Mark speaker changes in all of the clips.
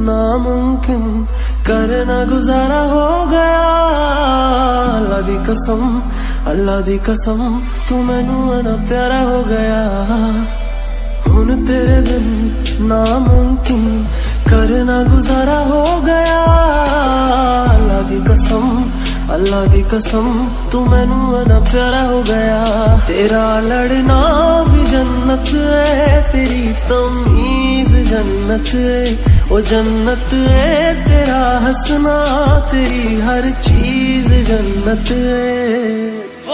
Speaker 1: नामुमकिन करना गुजारा हो गया। अल्लाह दी कसम तू मैनू ना प्यारा हो गया। हुन तेरे बिन नामुमकिन करना गुजारा हो गया। अल्लाह दी कसम तू मैनू ना प्यारा हो गया। तेरा लड़ना भी जन्नत है, तेरी तमीज जन्नत है, ओ जन्नत है। तेरा हंसना तेरी हर चीज जन्नत है।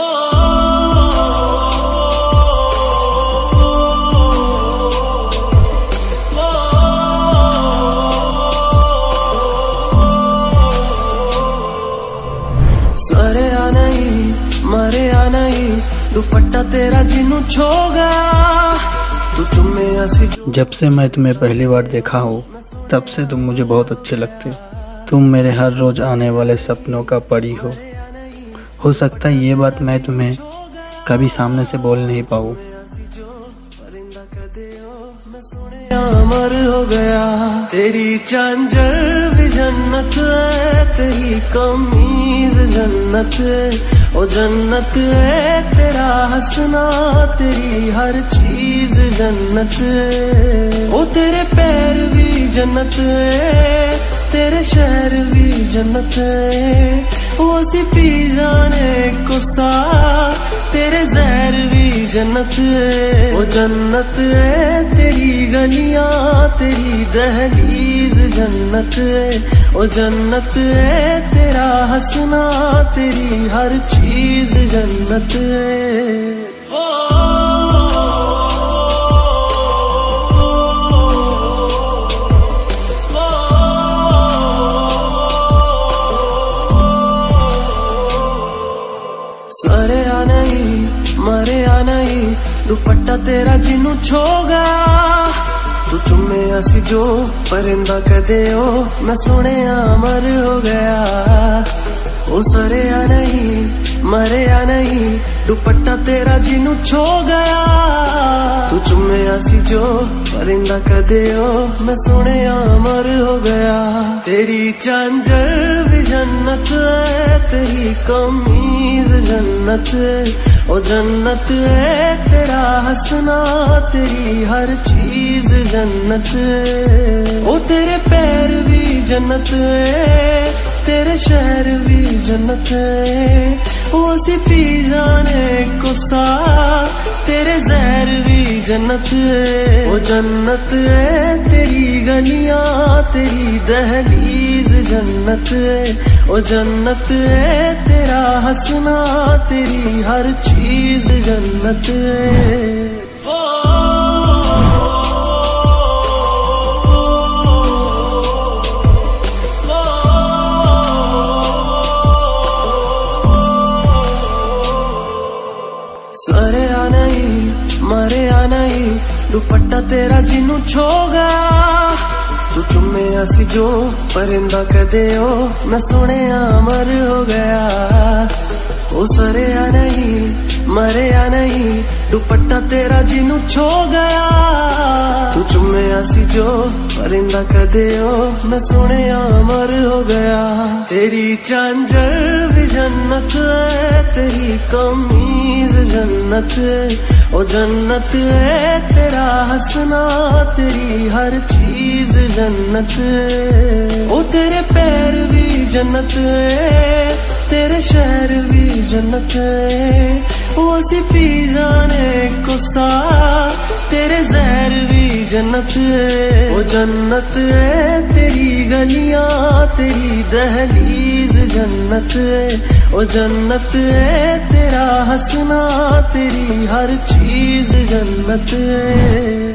Speaker 1: सरे आ नहीं मरे आ नहीं दुपट्टा तेरा जिन्नू छोगा तू चुम्मे ऐसी।
Speaker 2: जब से मैं तुम्हें पहली बार देखा हूँ तब से तुम मुझे बहुत अच्छे लगते। तुम मेरे हर रोज आने वाले सपनों का परी हो सकता है ये बात मैं तुम्हें कभी सामने से बोल नहीं पाऊँ।
Speaker 1: अमर हो गया तेरी चांजर भी जन्नत है, तेरी कमीज जन्नत है, ओ जन्नत है। तेरा हंसना तेरी हर चीज जन्नत है। ओ तेरे पैर भी जन्नत है, तेरे शहर भी जन्नत है। वो सी पी जाने को सा तेरे जहर भी जन्नत है। वो जन्नत है तेरी गलियां तेरी दहलीज जन्नत है, ओ जन्नत है। तेरा हंसना तेरी हर चीज जन्नत है। सरे आ नहीं मरे आ नहीं दुपट्टा तेरा जिन्नू छोगा तू चुम्मे असी जो परिंदा कदे ओ मैं सुने अमर हो गया। ओ सरे आ नहीं मरे आ नहीं दुपट्टा तेरा जिन्नू छो गया। तू चुम्मे असी जो परिंदा कदे ओ मैं सुने अमर हो गया। तेरी चांजर भी जन्नत है, तेरी कमीज जन्नत है, ओ जन्नत है। तेरा हंसना तेरी हर चीज जन्नत है। ओ तेरे पैर भी जन्नत है, तेरे शहर भी जन्नत है। वो सी पी जाने को सा तेरे जहर भी जन्नत है। वो जन्नत है तेरी गलियां तेरी दहलीज जन्नत है, ओ जन्नत है। तेरा हंसना तेरी हर चीज जन्नत है। सरे आ नहीं मरे आ नहीं दुपट्टा तेरा जिन्नू छोगा तू चुम्मे असी जो परिंदा कदे ओ मैं सुने अमर हो गया। ओ सरे आ नहीं मरे आ नहीं दुपट्टा तेरा जिन्नू छो गया। तू चुम्मे असी जो परिंदा कदे ओ मैं सुने अमर हो गया। तेरी चांजर भी जन्नत है, तेरी कमीज जन्नत है, ओ जन्नत है। तेरा हंसना तेरी हर चीज जन्नत है। ओ तेरे पैर भी जन्नत है, तेरे शहर भी जन्नत है। वो सी पी जाने को सा तेरे जहर भी जन्नत है। वो जन्नत है तेरी गलियां तेरी दहलीज जन्नत है, ओ जन्नत है। तेरा हंसना तेरी हर चीज जन्नत है।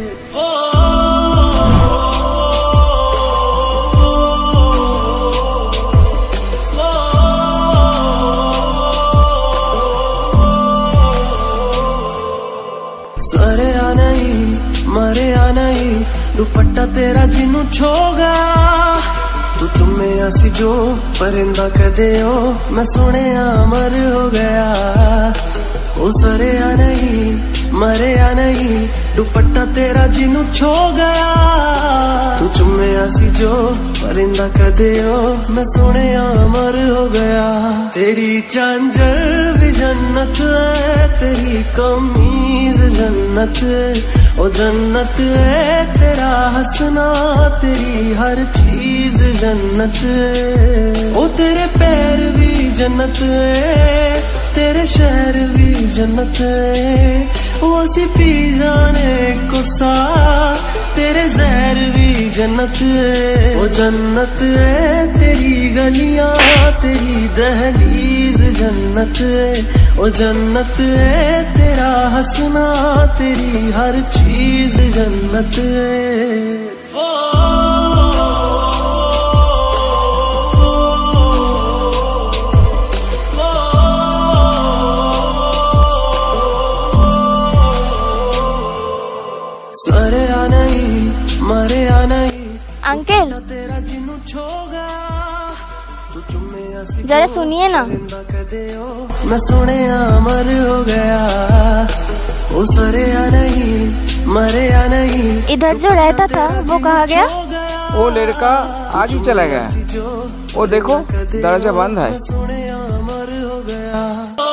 Speaker 1: सरे आ नहीं मरे आ नहीं दुपट्टा तेरा जिन्नू छोगा तू चुम्मे असी जो परिंदा कदे ओ मैं सुने अमर हो गया। ओ सरे आ नहीं मरे या नहीं दुपट्टा तेरा जिन्नू छो गया तू चुम्मिया सी जो परिंदा कदे ओ मैं सुने अमर हो गया तेरी चांजर भी जन्नत है तेरी कमीज जन्नत है ओ जन्नत है तेरा हंसना तेरी हर चीज जन्नत है ओ तेरे पैर भी जन्नत है तेरे शहर भी जन्नत है वो सी पी जाने को सा तेरे जहर भी जन्नत है वो जन्नत है तेरी गलियां तेरी दहलीज जन्नत है वो जन्नत है तेरा हंसना तेरी हर चीज जन्नत है सरे या नहीं मरे या नहीं
Speaker 3: अंकल
Speaker 1: तेरा जिन्नू छोगा तू चुम्मिया सी
Speaker 3: जरा सुनिए ना
Speaker 1: मैं सुने अमर हो गया ओ सरे या नहीं मरे या नहीं
Speaker 3: इधर जो रहता था वो कहाँ गया?
Speaker 4: वो लड़का आज ही चला गया। वो देखो दरवाजा बंद है।
Speaker 1: सुने अमर हो गया।